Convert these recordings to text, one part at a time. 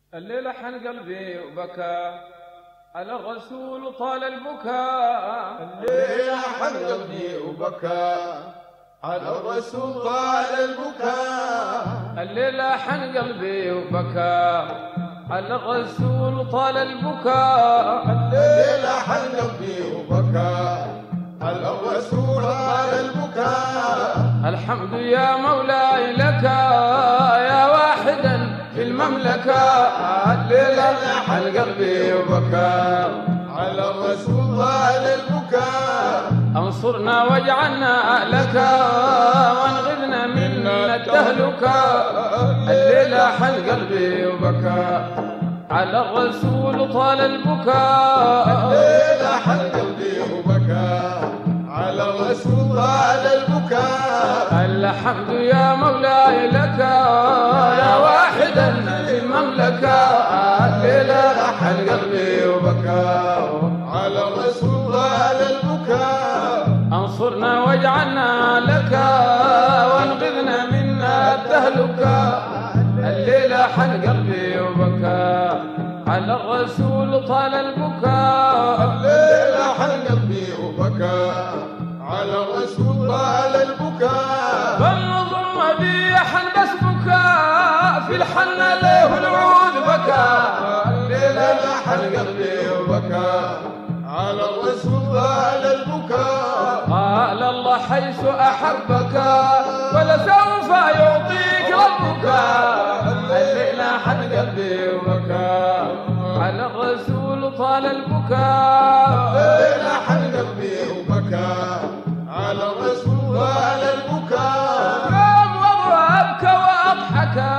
الليلة حن قلبي وبكى على الرسول طال البكاء. الليلة حن قلبي وبكى على الرسول طال البكاء. الليلة حن قلبي وبكى على الرسول طال البكاء. الليلة حن قلبي وبكى على الرسول طال البكاء. الحمد يا مولاي لك يا واحدا في المملكة. الليلة حن قلبي وبكى على الرسول طال البكاء. انصرنا واجعلنا لك وانقذنا من التهلكة. الليلة حن قلبي وبكى على الرسول طال البكاء. الليلة حن قلبي وبكى على الرسول طال البكاء. الحمد يا مولاي لك يا واحدا في المملكة. الليلة حن قلبي وبكى على الرسول طال البكاء. انصرنا واجعلنا لك وانقذنا من التهلكة. الليلة حن قلبي وبكى على الرسول طال البكاء. الليلة حن قلبي وبكى على الرسول طال البكاء. فالنظر مديحا بس بكاء في الحن له العود بكى. الليلة حن قلبي وبكى على الرسول طال البكاء. قال الله حيث أحبك ولسوف يعطيك ربك. الليلة حن قلبي وبكى على الرسول طال البكاء. الليلة حن قلبي وبكى على الرسول طال البكاء. يوم وضع أبكى وأضحك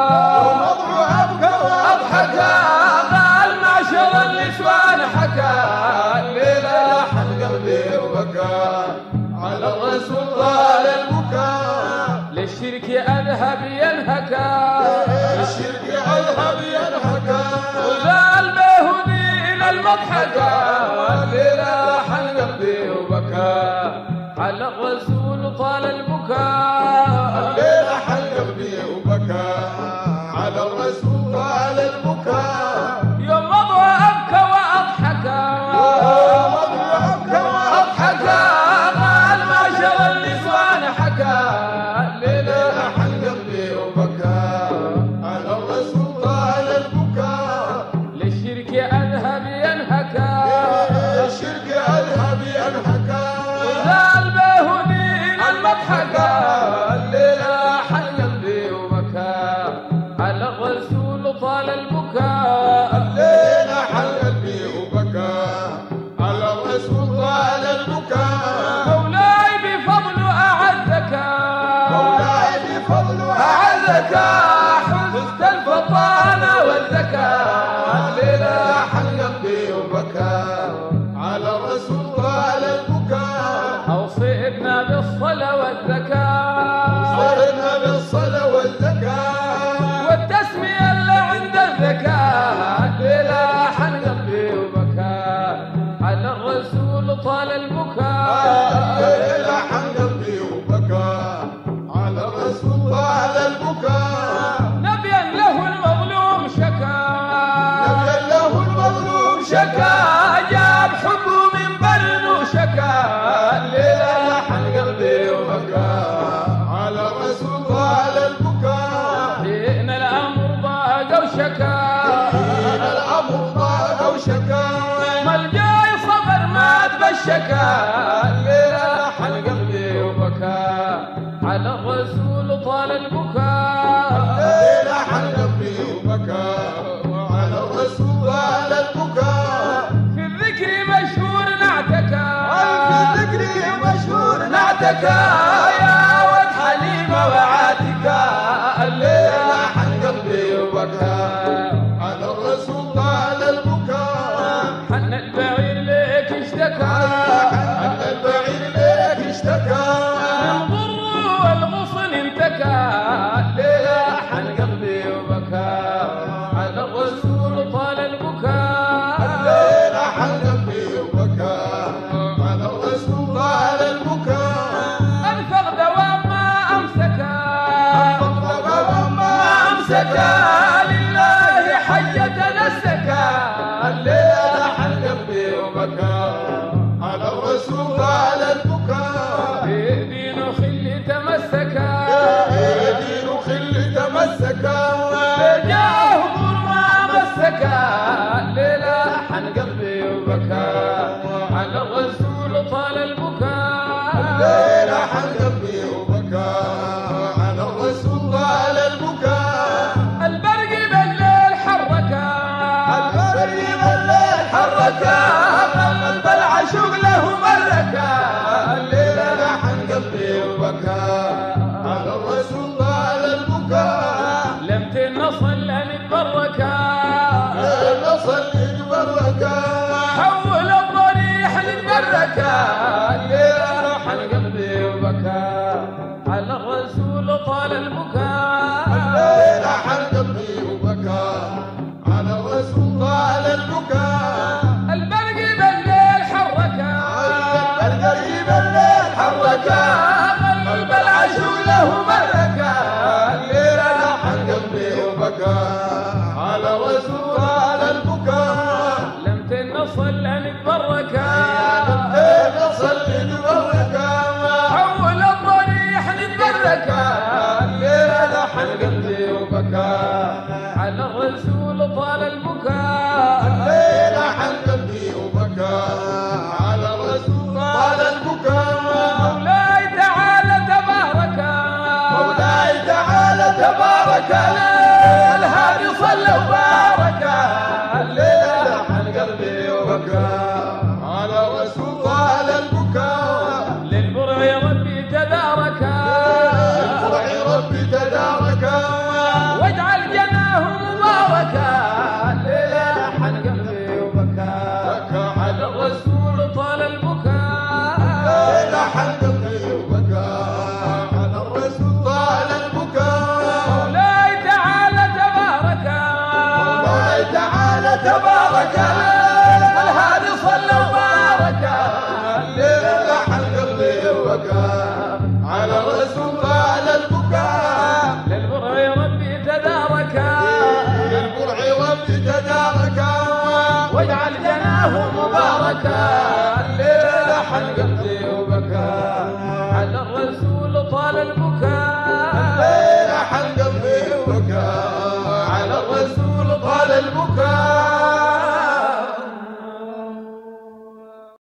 قال معشر النسوان حكى. الليلة حن قلبي وبكى على الرسول طال البكاء. للشرك أذهب ينهكى الشرك أذهب ينهكى. وزال بيهودي إلى المضحكة. الليلة حن قلبي وبكى على الرسول طال البكاء. الليلة حن قلبي وبكى على الرسول طال البكاء. يوم مضى أبكى وأضحكى قال معشر النسوان حكى. الليلة حن قلبي وبكى على الرسول طال البكاء. للشرك أذهب ينهكى الشرك أذهب ينهكى. وزال بيهودي إلى المضحكة. الليلة حن قلبي وبكى على الرسول طال البكاء. الليلة حن قلبي وبكى على الرسول طال البكاء. مولاي بفضل أعزك مولاي بفضل أعزك حزت الفطانة والزكاة. الليلة حن قلبي وبكى على الرسول طال البكاء. أوصينا بالصلاة والزكاة صرنا بالصلاة والزكاة والتسمية اللي عند الزكاة. الليلة حن قلبي وبكى على الرسول طال البكاء. الليلة حن قلبي وبكى على الرسول طال البكاء. نبيا له المظلوم شكا نبيا له المظلوم شكا جاب حبه من برد وشكا. الليلة حن قلبي وبكى على الرسول طال البكاء. حين الأمر ضاق وشكا حين الأمر ضاق وشكا. ما الجاي صبر مات بالشكا. الليلة حن قلبي وبكى على الرسول طال البكاء. الليلة حن قلبي وبكى على الرسول طال البكاء. في الذكر مشهور نعتكى في ذكري مشهور نعتكى يا ود حليمة وعاتكى. الليلة حن قلبي وبكى على الرسول طال البكاء. حن البعير ليك اشتكى حن البعير ليك اشتكى. من ضر والغصن انتكى. الليلة حن قلبي وبكى على الرسول طال البكاء. الليلة حن قلبي وبكى على الرسول طال البكاء. أنفق دوام ما أمسكى فضل ما أمسكى لله جاه ما مسكا الليلة حن قلبي وبكى على الرسول طال البكاء الليلة حن قلبي وبكى على الرسول طال البكاء البرق بالليل حركا البرق بالليل حركا قلب العشوق له مركا الليلة حن قلبي وبكى على الرسول طال البكاء لم تنصل أن تبركا نصل يتبركا حول الضريح للبركة الليلة حن قلبي وبكى على الرسول طال البكاء الليلة حن قلبي وبكى على الرسول طال البكاء البرق بالليل حركا القريب الليل حركا قلب العشوق له مركا الليلة حن قلبي وبكى على الرسول طال البكاء لم تنصل أن تبركا نصل يتبركا حول الضريح للبركة الليلة حن قلبي وبكى على الرسول طال البكاء الليلة حن قلبي وبكى على الرسول طال البكاء مولاي تعالى تباركا مولاي تعالى تبارك الهادي صلى وباركا الليلة حن قلبي وبكى على الرسول طال البكاء للبرع ربي تداركا الفرع ربي تداركا واجعل جناه مباركا الليلة حن قلبي وبكى بكى على الرسول طال البكاء الليلة حن قلبي وبكى على الرسول طال البكاء مولاي تعالى تباركا مولاي تعالى تباركا الهادي صلى وباركا الليلة حن قلبي وبكى على الرسول طال البكاء للبرع ربي تداركا للبرع ربي تداركا واجعل جناه مباركا الليلة حن قلبي وبكى على الرسول طال البكاء